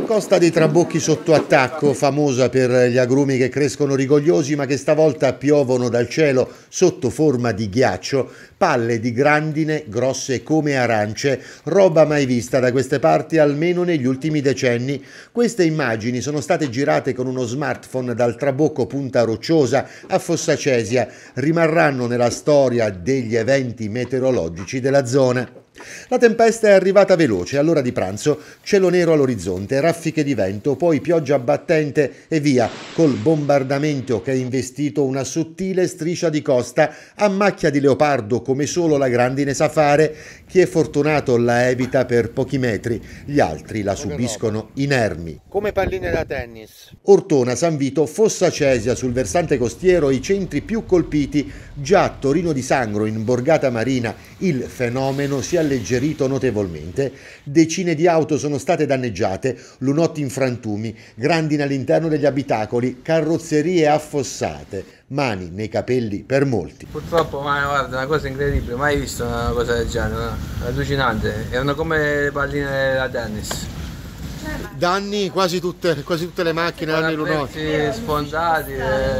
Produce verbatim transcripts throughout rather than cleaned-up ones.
Costa dei Trabocchi sotto attacco, famosa per gli agrumi che crescono rigogliosi ma che stavolta piovono dal cielo sotto forma di ghiaccio, palle di grandine grosse come arance, roba mai vista da queste parti almeno negli ultimi decenni. Queste immagini sono state girate con uno smartphone dal Trabocco Punta Rocciosa a Fossa Cesia, rimarranno nella storia degli eventi meteorologici della zona. La tempesta è arrivata veloce, all'ora di pranzo, cielo nero all'orizzonte, raffiche di vento, poi pioggia battente e via, col bombardamento che ha investito una sottile striscia di costa a macchia di leopardo come solo la grandine sa fare. Chi è fortunato la evita per pochi metri, gli altri la subiscono inermi. Come palline da tennis. Ortona, San Vito, Fossa Cesia sul versante costiero, i centri più colpiti. Già a Torino di Sangro, in Borgata Marina, il fenomeno si è alleggerito notevolmente. Decine di auto sono state danneggiate, lunotti in frantumi, grandine all'interno degli abitacoli, carrozzerie affossate, mani nei capelli per molti. Purtroppo, ma guarda, una cosa incredibile, mai visto una cosa del genere, no? Allucinante, erano come palline da tennis. Danni quasi tutte, quasi tutte le macchine, danni lunotti. Sfondati e...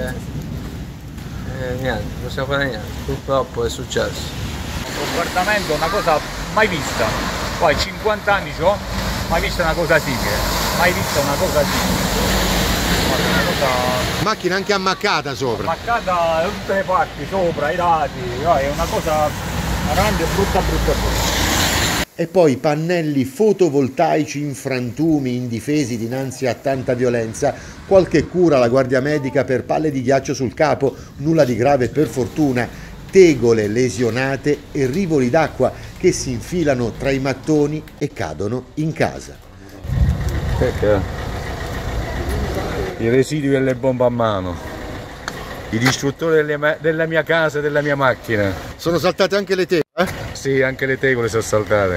e niente, non possiamo fare niente, purtroppo è successo. Un bombardamento, una cosa mai vista, poi cinquanta anni c'ho, mai vista una cosa simile, mai vista una cosa simile. Una cosa... Macchina anche ammaccata sopra. Ammaccata da tutte le parti, sopra, ai lati, è una cosa veramente brutta brutta brutta. E poi pannelli fotovoltaici in frantumi, indifesi dinanzi a tanta violenza, qualche cura alla guardia medica per palle di ghiaccio sul capo, nulla di grave per fortuna, tegole lesionate e rivoli d'acqua che si infilano tra i mattoni e cadono in casa. I residui delle bombe a mano, i distruttori delle, della mia casa e della mia macchina. Sono saltate anche le tegole? Eh? Sì, anche le tegole sono saltate.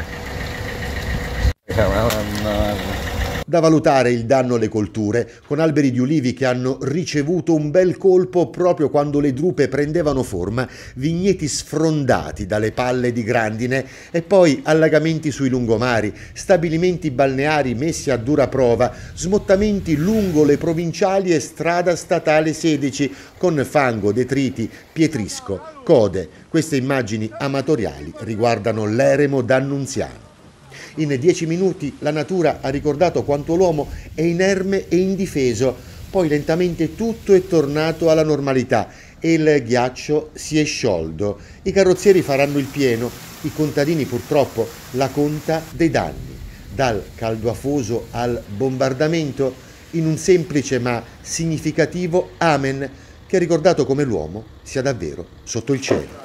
Da valutare il danno alle colture, con alberi di ulivi che hanno ricevuto un bel colpo proprio quando le drupe prendevano forma, vigneti sfrondati dalle palle di grandine e poi allagamenti sui lungomari, stabilimenti balneari messi a dura prova, smottamenti lungo le provinciali e strada statale sedici con fango, detriti, pietrisco, code. Queste immagini amatoriali riguardano l'eremo d'Annunziano. In dieci minuti la natura ha ricordato quanto l'uomo è inerme e indifeso, poi lentamente tutto è tornato alla normalità e il ghiaccio si è sciolto. I carrozzieri faranno il pieno, i contadini purtroppo la conta dei danni. Dal caldo afoso al bombardamento, in un semplice ma significativo amen che ha ricordato come l'uomo sia davvero sotto il cielo.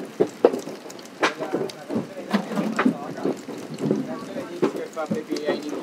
Pepì